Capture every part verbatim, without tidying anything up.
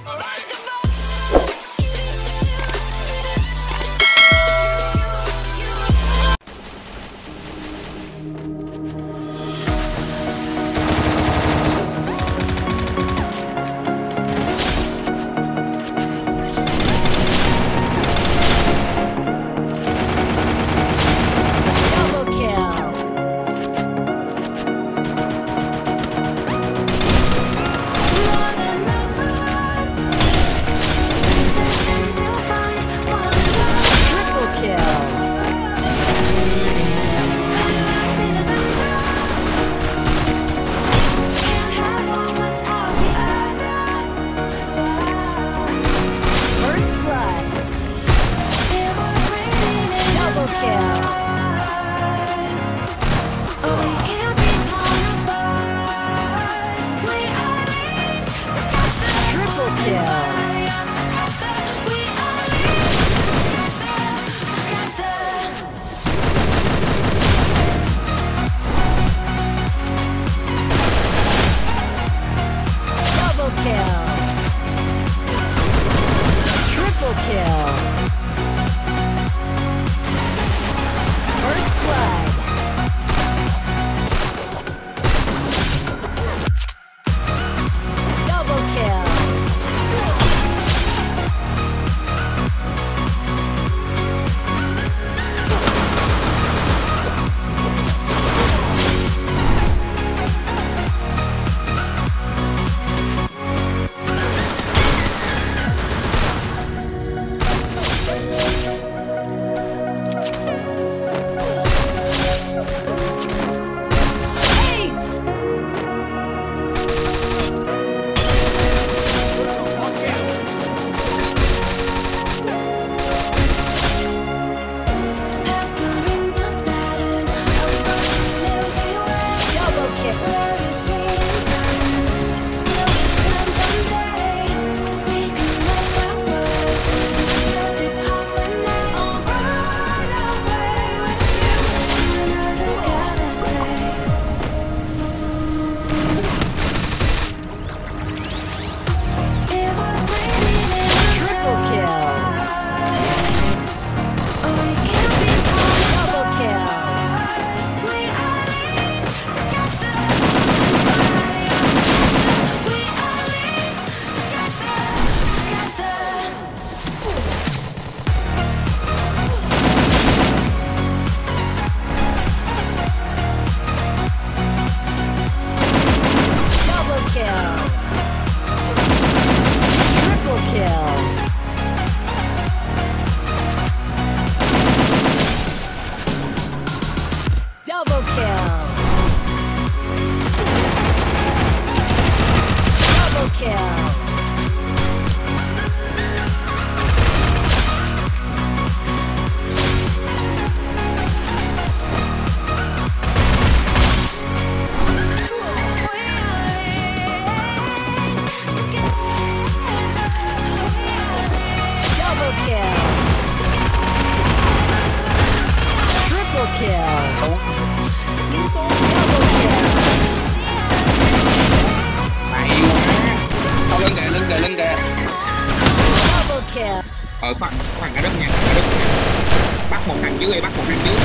Ờ có thằng, có thằng ở đất nha, ở đất nha. Bắt một thằng dưới, bắt một thằng dưới.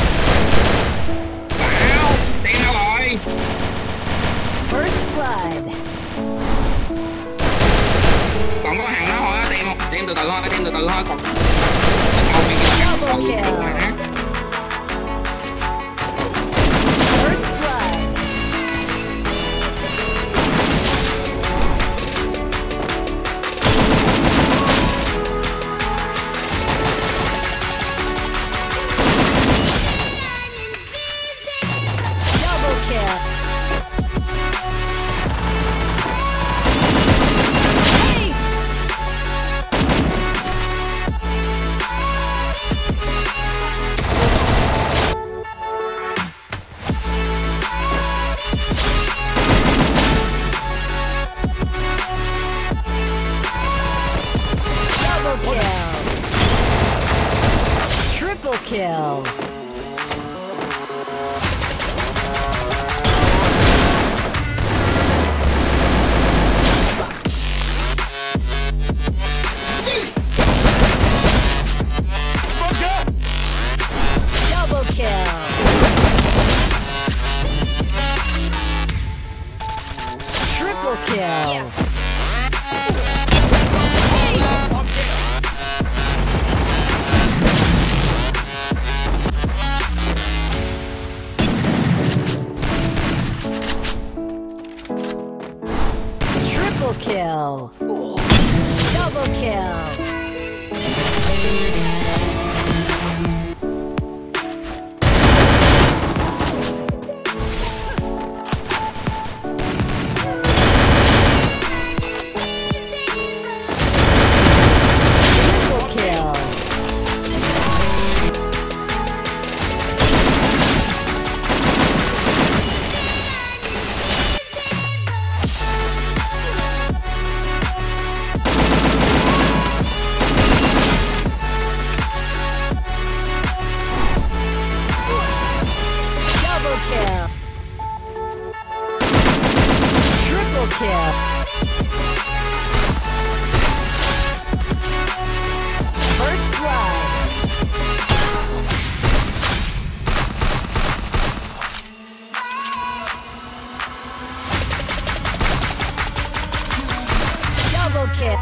Wow, đen đâu rồi. First blood. Còn có thằng đó thôi á, tem không? Tem từ từ thôi, tem từ từ thôi. Còn cái cầu này kia còn còn trước mà. First blood. Double kill. Triple kill. kill. Double kill. Triple kill. First blood. Double kill.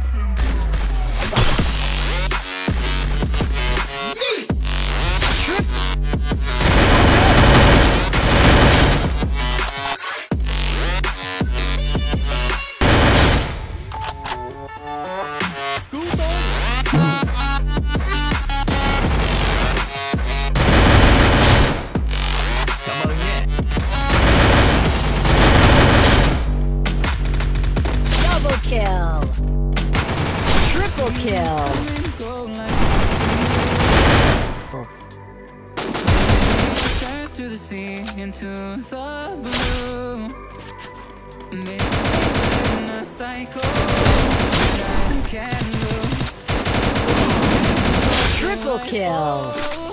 Kill. Triple kill. Turns to the sea, into the blue. Making a cycle that I can't lose. Triple kill.